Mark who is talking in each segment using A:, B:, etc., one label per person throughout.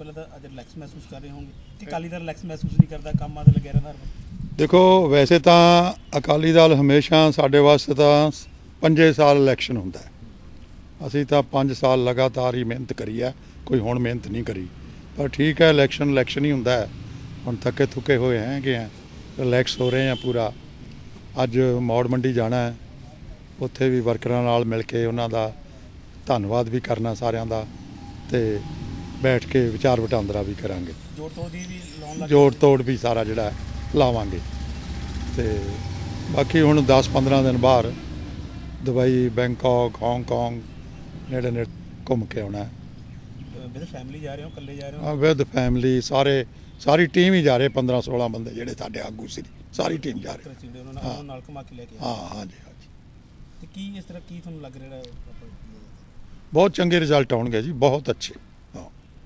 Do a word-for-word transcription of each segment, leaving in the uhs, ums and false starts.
A: पहले तो अज रिलैक्स महसूस कर रहे होंगे कि अकाली दल रिलैक्स महसूस नहीं करता, काम आते लगे रहता?
B: देखो वैसे तो अकाली दल हमेशा साढ़े वास्ते तो पंजे साल इलैक्शन होंदा है। असी तो पाँच साल लगातार ही मेहनत करी है, कोई हुण मेहनत नहीं करी। पर ठीक है, इलैक्शन इलैक्शन ही होंदा है। हुण थके थुके हुए हैं कि हैं, रिलैक्स हो रहे हैं पूरा। अज मौड़ मंडी जाना है, उत्थे भी वर्करां नाल मिल के उन्हां दा धन्नवाद भी करना सारिਆਂ ਦਾ, ते बैठ के विचार वटांदरा भी करांगे।
A: जोड़ तोड़ भी लाउण
B: जोड़ तोड़ भी सारा जिहड़ा लावांगे। ते बाकी हुण दस पंद्रह दिन बाहर दुबई, बैंकॉक, हांगकांग नेड़े नेड़े घूम के आना है।
A: विद फैमिली जा रहे हो, कल्ले जा रहे हो?
B: विद फैमिली सारे सारी टीम ही जा रहे, पंद्रह सोलह बंदे जिहड़े साडे आगू सी, सारी टीम जा रही।
A: हाँ नाल घुमा के लेके
B: हाँ हाँ जी हाँ जी।
A: ते की इस तरह की तुहानूं लग रहा है?
B: बहुत चंगे रिजल्ट आउणगे जी, बहुत अच्छे। हाँ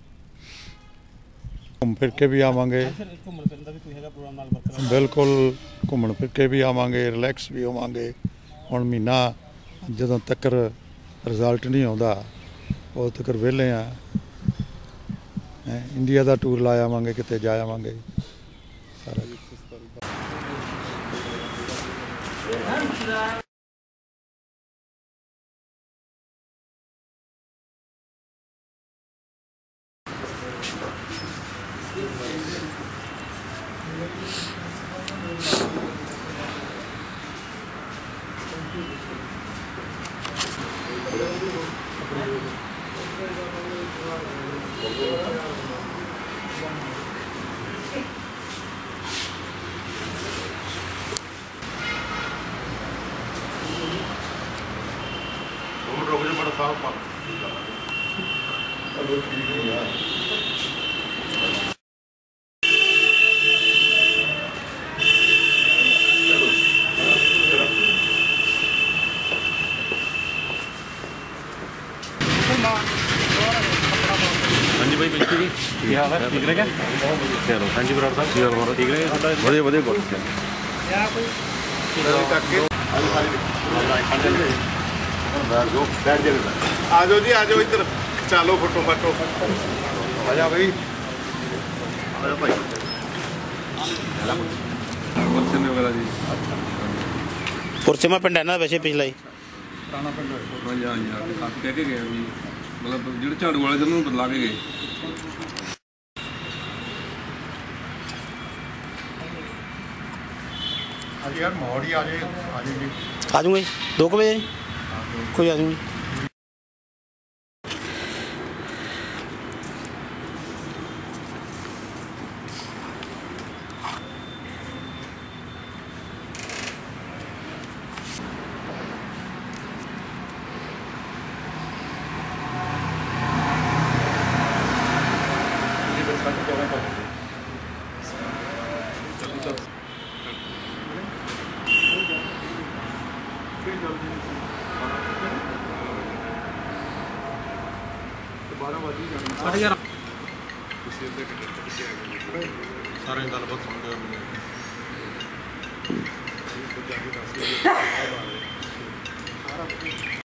B: घूम फिर के भी आवांगे,
A: घूमण फिरन दा भी कोई हैगा प्रोग्राम नाल वर्कर?
B: बिल्कुल घूमण फिर के भी आवांगे, रिलैक्स भी होवांगे। हुण महीना जदों तक रिजल्ट नहीं आउंदा उदों तक विहले आ। इंडिया का टूर ला आवांगे, किते जा आवांगे सारा।
C: हाँ जी भाई, बिल्कुल जी। क्या हाल है? ठीक रहेगा? चलो हाँ जी बराड़ साहब, ठीक है, ठीक रहेगा? बढ़िया बढ़िया बहुत।
D: आ जाओ जी, आ जाओ इधर, चलो फोटो फाटो
B: आ जा भाई।
C: भाई वगैरह जी
A: पुरसेमा पिंड है ना वैसे पिछला ही
C: पुराना पिंड है। हाँ जी हाँ, काफी कह के गए भी, मतलब ਜਿਹੜੇ ਝਾੜੂ ਵਾਲੇ ਜਿਹਨੂੰ ਬਦਲਾ ਕੇ ਗਏ।
B: अरे यार मौड़ी आ जाए, आ जाएगी।
A: आ जाऊंगा जी दो बजे, कोई आ जाऊंगी।
D: सारे गलबात सुनते